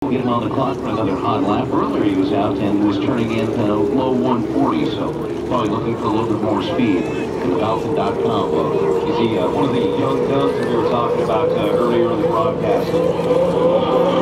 will get him on the clock for another hot lap. Earlier he was out and was turning in low 140, so probably looking for a little bit more speed in the Falcon.com load. Is he one of the young guns that we were talking about earlier in the broadcast?